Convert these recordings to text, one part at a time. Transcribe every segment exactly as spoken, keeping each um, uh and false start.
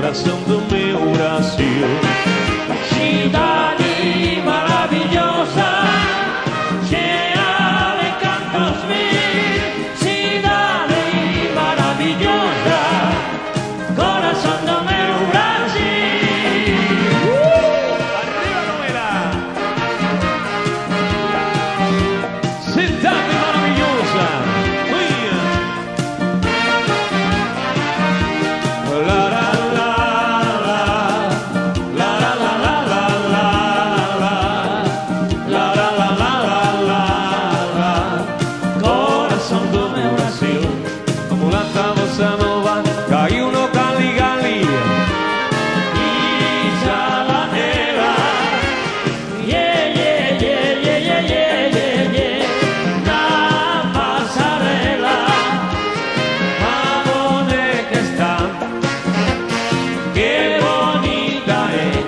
coração do meu Brasil. Cidade maravilhosa, cheia de cantos mil. Cidade maravilhosa, coração do meu Brasil. Uh! Arriba Noela! Cidade maravilhosa! Uia! La, la, la, la. La, la, la, la, la, la. La, la, la, la, la, la, la. Coração do meu Brasil. Como lá tá bossa nova, caiu no gali gali. Isa Banera, yeah, yeah, yeah, yeah, yeah, yeah, yeah, yeah. Na pasarela, A boneca está, qué bonita es.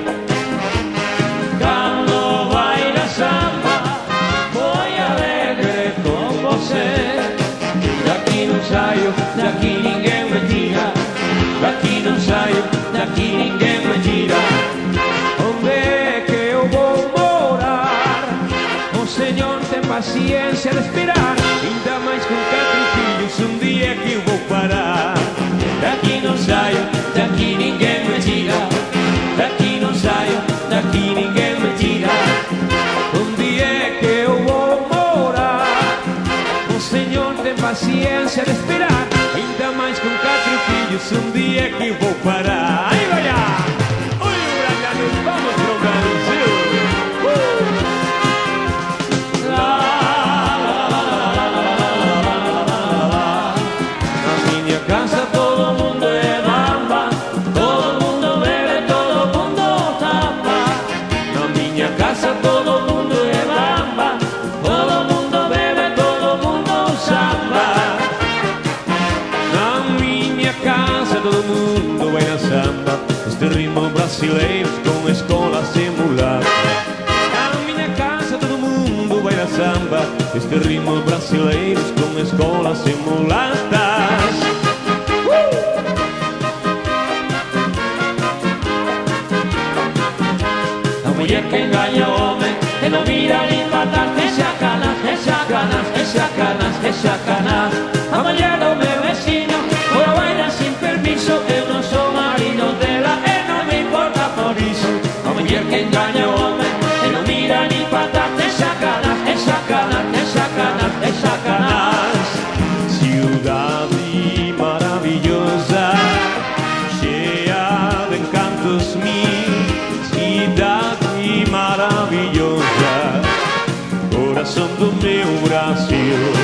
Cuando baila samba, voy alegre con você. daqui não saio, daqui ninguém me tira. Daqui não saio, daqui ninguém me tira. Onde é que eu vou morar? O Senhor tem paciência de esperar. Ainda mais com quatro filhos, um dia que eu vou parar. Daqui não saio, daqui ninguém me tira. Daqui não saio, daqui ninguém me tira. Onde é que eu vou morar? O Senhor tem paciência de esperar. Ainda mais com quatro filhos, um dia que eu vou parar. Aí vai lá! Oi, brasileiros, vamos pro Brasil! Uh! La, la, la, la, la, la, la, la. Na minha casa Todo mundo é bamba, todo mundo bebe, todo mundo tapa. Na minha casa Todo mundo é bamba, todo mundo bebe, todo mundo samba. Na minha casa todo mundo vai na samba. Este ritmo brasileiro com escola simulada. Na minha casa todo mundo vai na samba. Este ritmo brasileiro com escolas simuladas. A mulher que engaña o homem, que não mira nem matar, que sacanas, que sacanas, que sacanas, que sacanas. A mulher do meu vecino, ora baila sin permiso, eu não sou marido dela, e não me importa por isso. A mulher que engaña o homem, que não mira nem matar, que sacanas, que sacanas, que sacanas, que sacanas. Cidade maravilhosa, cheia de encantos mil. Cidade maravilhosa, coração do meu Brasil.